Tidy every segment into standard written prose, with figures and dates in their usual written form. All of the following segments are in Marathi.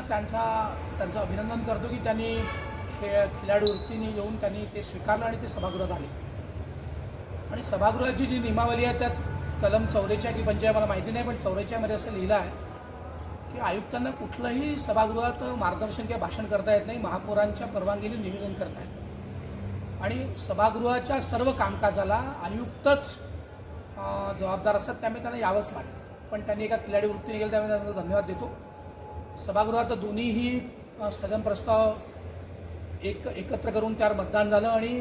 त्यांचं अभिनंदन करतो की त्यांनी खिलाडी वृत्तीने येऊन त्यांनी ते स्वीकारलं आणि ते सभागृहात आले। आणि सभागृहाची जी नियमावली आहे त्यात कलम 44 की 45 मला माहिती नाही, पण 44 मध्ये असं लिहिलं आहे की आयुक्तांना कुठलंही सभागृहात मार्गदर्शन किंवा भाषण करता येत नाही, महापौरांच्या परवानगीने निवेदन करता येतं। आणि सभागृहाच्या सर्व कामकाजाला आयुक्तच जबाबदार असतात, त्यामुळे त्यांना यावंच लागेल। पण त्यांनी एका खिलाडी वृत्तीने गेलं त्यामुळे त्यांना धन्यवाद देतो। सभागृहात दोन्हीही स्थगन प्रस्ताव एकत्र करून त्यावर मतदान झालं आणि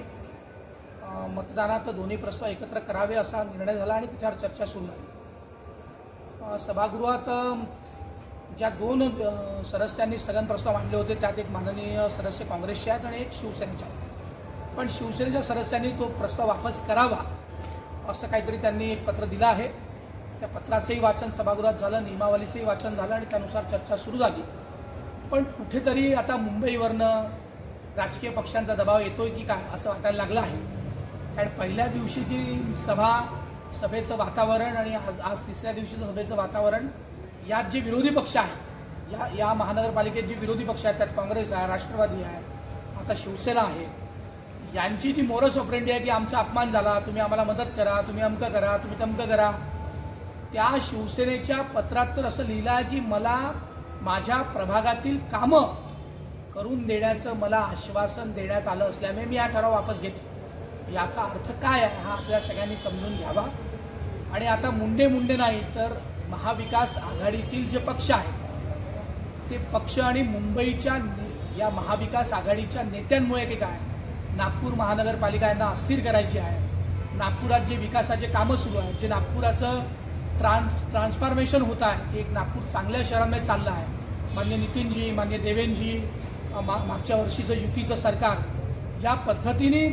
मतदानात दोन्ही प्रस्ताव एकत्र करावे असा निर्णय झाला आणि त्याच्यावर चर्चा सुरू झाली। सभागृहात ज्या 2 सदस्यांनी स्थगन प्रस्ताव मांडले होते त्यात एक माननीय सदस्य काँग्रेसचे आहेत आणि एक शिवसेनेचे आहेत। पण शिवसेनेच्या सदस्यांनी तो प्रस्ताव वापस करावा असं काहीतरी त्यांनी एक पत्र दिलं आहे। त्या पत्राचंही वाचन सभागृहात झालं, नियमावलीचंही वाचन झालं आणि त्यानुसार चर्चा सुरू झाली। पण कुठेतरी आता मुंबईवरनं राजकीय पक्षांचा दबाव येतोय की काय असं वाटायला लागलं आहे। कारण पहिल्या दिवशीची सभेचं वातावरण आणि आज तिसऱ्या दिवशीचं सभेचं वातावरण यात जे विरोधी पक्ष आहेत, या महानगरपालिकेत जे विरोधी पक्ष आहेत त्यात काँग्रेस आहे, राष्ट्रवादी आहे, आता शिवसेना आहे, यांची जी मोरस ऑपरेंडी आहे की आमचा अपमान झाला, तुम्ही आम्हाला मदत करा, तुम्ही अमकं करा, तुम्ही तमकं करा। त्या शिवसेनेच्या पत्रात तर असं लिहिलं आहे की मला माझ्या प्रभागातील कामं करून देण्याचं मला आश्वासन देण्यात आलं असल्यामुळे मी हा ठराव वापस घेते। याचा अर्थ काय आहे हा आपल्या सगळ्यांनी समजून घ्यावा। आणि आता मुंडे नाही तर महाविकास आघाडीतील जे पक्ष आहेत ते पक्ष आणि मुंबईच्या या महाविकास आघाडीच्या नेत्यांमुळे की काय नागपूर महानगरपालिका यांना अस्थिर करायची आहे। नागपुरात जे विकासाचे कामं सुरू आहेत, जे नागपुराचं ट्रान्सफॉर्मेशन होत आहे, एक नागपूर चांगल्या शहरामध्ये चाललं आहे। माननीय नितीनजी, माननीय देवेंद्रजी, मागच्या वर्षीचं युतीचं सरकार ज्या पद्धतीने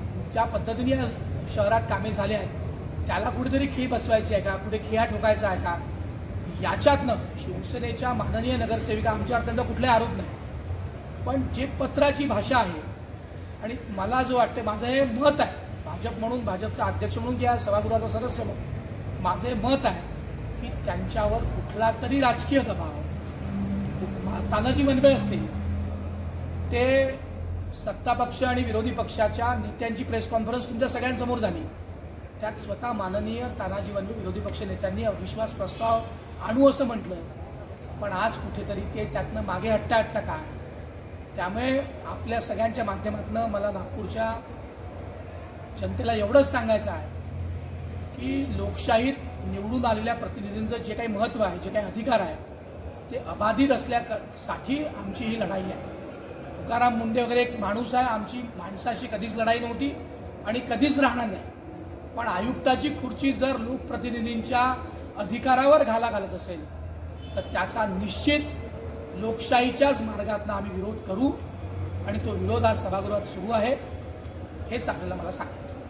या शहरात कामे झाले आहेत त्याला कुठेतरी खीळ बसवायची आहे का, कुठे खिळा ठोकायचा आहे का, याच्यातनं शिवसेनेच्या माननीय नगरसेविका आमच्यावर त्यांचा कुठलाही आरोप नाही, पण जे पत्राची भाषा आहे आणि मला जो वाटतं माझं हे मत आहे भाजप म्हणून, भाजपचा अध्यक्ष म्हणून किंवा सभागृहाचा सदस्य म्हणून माझे मत आहे की त्यांच्यावर कुठला तरी राजकीय दबाव, तानाजी मनबे असतील ते सत्तापक्ष आणि विरोधी पक्षाच्या नेत्यांची प्रेस कॉन्फरन्स तुमच्या सगळ्यांसमोर झाली, त्यात स्वतः माननीय तानाजी मनबे विरोधी पक्ष नेत्यांनी अविश्वास प्रस्ताव आणू असं म्हटलं, पण आज कुठेतरी ते त्यातनं मागे हटतायत का काय। त्यामुळे आपल्या सगळ्यांच्या माध्यमातून मला नागपूरच्या जनतेला एवढंच सांगायचं आहे की लोकशाहीत निवडून आलेल्या प्रतिनिधींचं जे काही महत्त्व आहे, जे काही अधिकार आहे ते अबाधित असल्यासाठी आमची ही लढाई आहे। तुकाराम मुंडे वगैरे एक माणूस आहे, आमची माणसाशी कधीच लढाई नव्हती आणि कधीच राहणार नाही। पण आयुक्ताची खुर्ची जर लोकप्रतिनिधींच्या अधिकारावर घाला घालत असेल तर त्याचा निश्चित लोकशाहीच्याच मार्गातून आम्ही विरोध करू आणि तो विरोध आज सभागृहात सुरू आहे हेच आपल्याला मला सांगायचं।